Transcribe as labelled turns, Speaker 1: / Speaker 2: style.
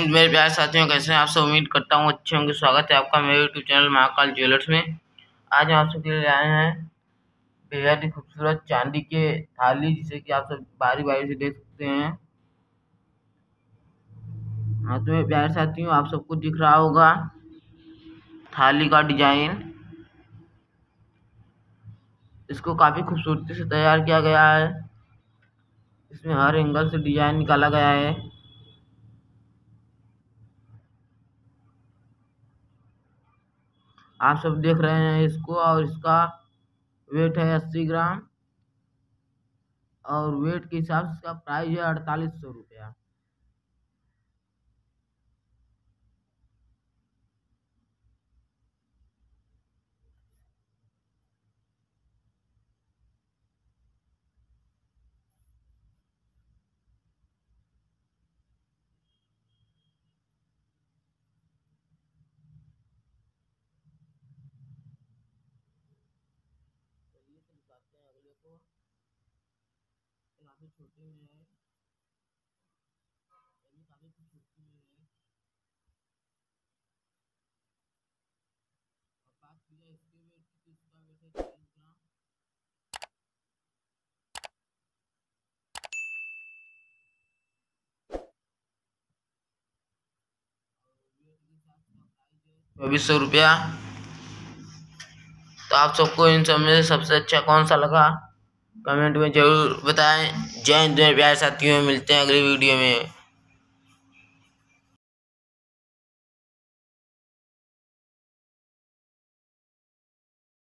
Speaker 1: हिंद मेरे प्यारे साथियों, कैसे हैं आप सब। उम्मीद करता हूँ अच्छे होंगे। स्वागत है आपका मेरे यूट्यूब चैनल महाकाल ज्वेलर्स में। आज हम आप सबके लिए आए हैं बेहद ही खूबसूरत चांदी के थाली, जिसे कि आप सब बारी बारी से देख सकते हैं। हाँ तो मेरे प्यारे साथियों, आप सबको दिख रहा होगा थाली का डिजाइन। इसको काफी खूबसूरती से तैयार किया गया है। इसमें हर एंगल से डिजाइन निकाला गया है। आप सब देख रहे हैं इसको, और इसका वेट है 80 ग्राम, और वेट के हिसाब से इसका प्राइस है 4800 रुपया। चलिए तो दिखाते हैं अगले को। काफी छोटे में है, काफी खूबसूरती में है। और बात की जाए इसके वेट की, इसका वेट है 40 ग्राम। वेट के साथ इसका प्राइस है 2400 रुपया। तो आप सबको इन सब में सबसे अच्छा कौन सा लगा, कमेंट में जरूर बताएं। जय हिंद मेरे प्यारे साथियों, मिलते हैं अगली वीडियो में।